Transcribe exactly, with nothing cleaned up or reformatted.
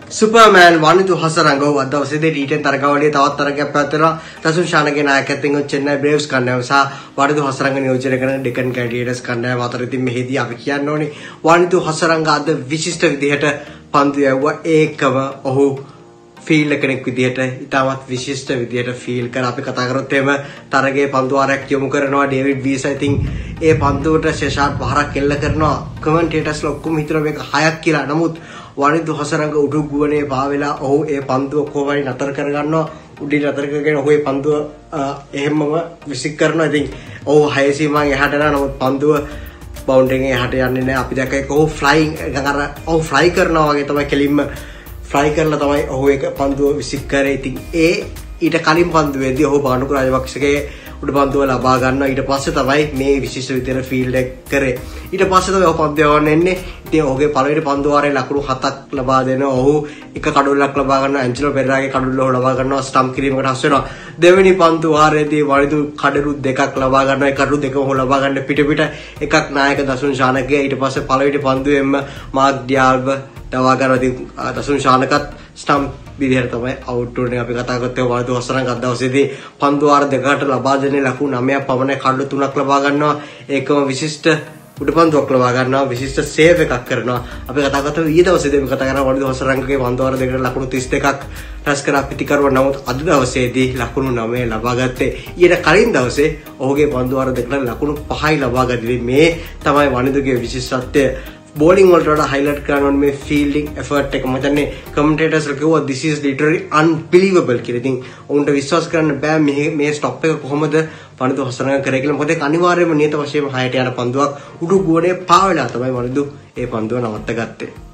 Superman Wanindu හසරංගව අද දවසේදී T ten තරගාවලියේ තවත් තරගයක් පැවැත්වෙනවා. දසුන් ශානගේ නායකත්වයෙන් චෙන්නයි බ්‍රේව්ස් කණ්ඩායම සහ වනිදු හසරංග නියෝජනය කරන ඩෙකන් ග්ලැඩියේටර්ස් කණ්ඩායම අතර ඉතින් මෙහිදී අපි කියන්න ඕනේ වනිදු හසරංග අද විශිෂ්ට විදිහට පන්දු යවුවා. ඒකම ඔහු ෆීල් කෙනෙක් විදිහට ඉතාමත් විශිෂ්ට විදිහට ෆීල් කර අපි කතා කරොත් එහෙම තරගයේ පන්දු වාරයක් යොමු කරනවා ඩේවිඩ් වීස්. I think ඒ පන්දුවට ෂෙෂාට් පහරක් එල්ල කරනවා. කමෙන්ටේටර්ස්ලා ඔක්කොම හිතන මේක හයක් කියලා. නමුත් වනිදු හසරංග උඩු ගුවනේ පාවෙලා ඔහු ඒ පන්දුව කොහොමයි නතර කරගන්නවා. උඩින් නතර කරගෙන ඔහු ඒ පන්දුව එහෙමම විසික් කරනවා. ඉතින් ඔහු හය සීමාවෙන් එහාට යනවා. නමුත් පන්දුව බවුන්ඩරියෙන් එහාට යන්නේ නැහැ. අපි දැක්ක ඒක ඔහු ෆ්ලයිං එකක් අර ඔහු ෆ්ලයි කරනවා වගේ තමයි කෙලින්ම ෆ්ලයි කරලා තමයි ඔහු ඒක පන්දුව විසික් කරේ. ඉතින් ඒ ඊට කලින් පන්දුවේදී ඔහු බානුකු රාජපක්ෂගේ උඩ පන්දුව ලබා ගන්නවා. ඊට පස්සේ තමයි මේ විශිෂ්ට විදිහට ෆීල්ඩ් එක කරේ. ඊට පස්සේ තමයි ඔහු පන්දුව යවන්න එන්නේ. ඉතින් ඔහුගේ පළවෙනි පන්දු වාරයේ ලකුණු හතක් ලබා දෙනවා. ඔහු එක කඩොල්ලක් ලබා ගන්නවා. ඇන්ජලෝ පෙරේරාගේ කඩොල්ල ඔහු ලබා ගන්නවා. ස්ටම්ප් කිරීමකට හසු වෙනවා. දෙවෙනි පන්දු වාරයේදී වනිදු කඩලු දෙකක් ලබා ගන්නවා. ඒ කඩලු දෙකම ඔහු ලබා ගන්න පිට පිට එකක් නායක දසුන් ශානකගේ. ඊට පස්සේ පළවෙනි පන්දුවෙන්ම මාක් ඩියාල්ව දවා ගන්නවා. ඉතින් දසුන් ශානකත් ස්ටම්ප් විදිහට තමයි අවුට් වුණේ. අපි කතා කරත් ඒ වනිදු හසරංග අද දවසේදී පන්දු වාර දෙකකට ලබා දෙන්නේ ලකුණු නවයක් පමණයි. කඩලු තුනක් ලබා ගන්නවා. ඒකම විශිෂ්ට උඩ පන්දුවක් ලබා ගන්නවා. විශිෂ්ට සේව් එකක් කරනවා. අපි කතා කරත් ඊයේ දවසේදී අපි කතා කරා වනිදු හසරංගගේ පන්දු වාර දෙකකට ලකුණු තිස් දෙකක් රැස් කරා පිටිකරුවා. නමුත් අද දවසේදී ලකුණු නවය ලබා ගත්තේ. ඊට කලින් දවසේ ඔහුගේ පන්දු වාර දෙකකට ලකුණු පහයි ලබා ගත්තේ. මේ තමයි වනිදුගේ විශිෂ්ටත්වය. bowling වලට වඩා highlight කරන්න ඕනේ මේ fielding effort එක. මම හිතන්නේ commentators කිව්වා this is literally unbelievable කියලා. ඉතින් උන්ට විශ්වාස කරන්න බෑ මේ මේ stop එක කොහොමද වනිදු හසරංග කරේ කියලා. මොකද ඒක අනිවාර්යයෙන්ම නියත වශයෙන්ම හයට යන පන්දුවක් උඩු ගුවනේ පාවෙලා තමයි වනිදු ඒ පන්දුව නවත්ත ගත්තේ.